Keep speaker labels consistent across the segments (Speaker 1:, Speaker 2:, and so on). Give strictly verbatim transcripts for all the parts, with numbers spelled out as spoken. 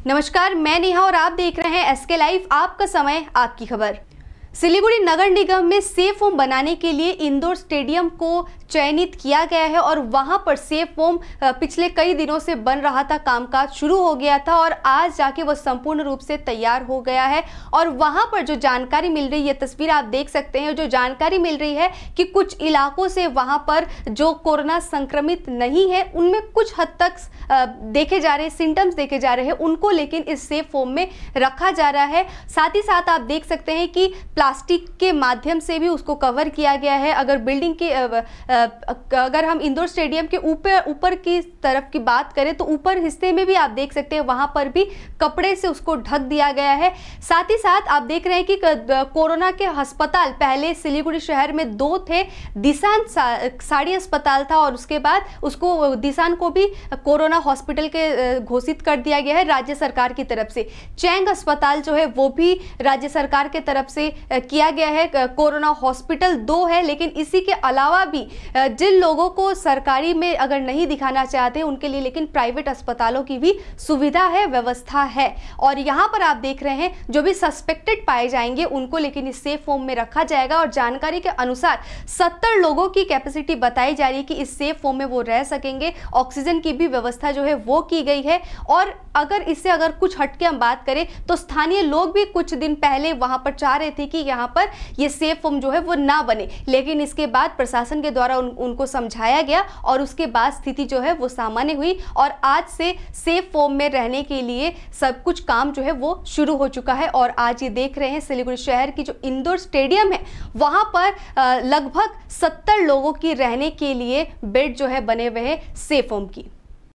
Speaker 1: नमस्कार, मैं नेहा और आप देख रहे हैं एसके लाइव। आपका समय, आपकी खबर। सिलीगुड़ी नगर निगम में सेफ होम बनाने के लिए इंडोर स्टेडियम को चयनित किया गया है और वहां पर सेफ होम पिछले कई दिनों से बन रहा था, कामकाज शुरू हो गया था और आज जाके वो संपूर्ण रूप से तैयार हो गया है। और वहां पर जो जानकारी मिल रही है, तस्वीर आप देख सकते हैं, जो जानकारी मिल रही है कि कुछ इलाकों से वहां पर जो कोरोना संक्रमित नहीं है उनमें कुछ हद तक देखे जा रहे सिम्टम्स देखे जा रहे हैं उनको, लेकिन इस सेफ होम में रखा जा रहा है। साथ ही साथ आप देख सकते हैं कि प्लास्टिक के माध्यम से भी उसको कवर किया गया है। अगर बिल्डिंग की अगर हम इंडोर स्टेडियम के ऊपर ऊपर की तरफ की बात करें तो ऊपर हिस्से में भी आप देख सकते हैं वहां पर भी कपड़े से उसको ढक दिया गया है। साथ ही साथ आप देख रहे हैं कि कोरोना के अस्पताल पहले सिलीगुड़ी शहर में दो थे, दिसान साड़ी अस्पताल था और उसके बाद उसको दिसान को भी कोरोना हॉस्पिटल के घोषित कर दिया गया है राज्य सरकार की तरफ से। चैंग अस्पताल जो है वो भी राज्य सरकार के तरफ से किया गया है, कोरोना हॉस्पिटल दो है। लेकिन इसी के अलावा भी जिन लोगों को सरकारी में अगर नहीं दिखाना चाहते उनके लिए लेकिन प्राइवेट अस्पतालों की भी सुविधा है, व्यवस्था है। और यहाँ पर आप देख रहे हैं जो भी सस्पेक्टेड पाए जाएंगे उनको लेकिन इस सेफ होम में रखा जाएगा। और जानकारी के अनुसार सत्तर लोगों की कैपेसिटी बताई जा रही है कि इस सेफ होम में वो रह सकेंगे। ऑक्सीजन की भी व्यवस्था जो है वो की गई है। और अगर इससे अगर कुछ हटके हम बात करें तो स्थानीय लोग भी कुछ दिन पहले वहां पर चाह रहे थे कि यहाँ पर ये सेफ होम जो है वो ना बने, लेकिन इसके बाद प्रशासन के द्वारा उन, उनको समझाया गया और उसके बाद स्थिति जो है वो सामान्य हुई और आज से सेफ होम में रहने के लिए सब कुछ काम जो है वो शुरू हो चुका है। और आज ये देख रहे हैं सिलीगुड़ी शहर की जो इंडोर स्टेडियम है वहां पर लगभग सत्तर लोगों की रहने के लिए बेड जो है बने हुए हैं सेफ होम की।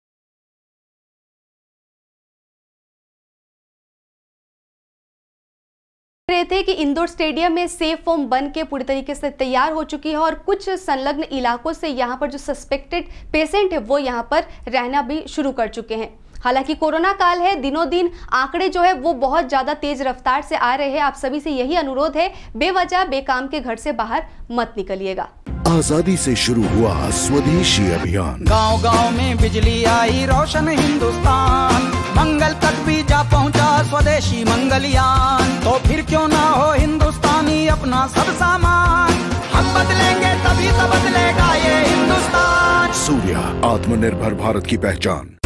Speaker 1: रहे थे कि इंडोर स्टेडियम में सेफ होम बन के पूरी तरीके से तैयार हो चुकी है और कुछ संलग्न इलाकों से यहाँ पर जो सस्पेक्टेड पेशेंट है वो यहाँ पर रहना भी शुरू कर चुके हैं। हालांकि कोरोना काल है, दिनों दिन आंकड़े जो है वो बहुत ज्यादा तेज रफ्तार से आ रहे हैं। आप सभी से यही अनुरोध है, बेवजह बेकाम के घर से बाहर मत निकलिएगा।
Speaker 2: आजादी से शुरू हुआ स्वदेशी अभियान,
Speaker 3: गांव गांव में बिजली आई, रोशन हिंदुस्तान, मंगल तक भी जा पहुंचा स्वदेशी मंगलयान। तो फिर क्यों ना हो हिंदुस्तानी अपना सब सामान, हम बदलेंगे तभी तो बदलेगा ये हिंदुस्तान।
Speaker 2: सूर्या, आत्मनिर्भर भारत की पहचान।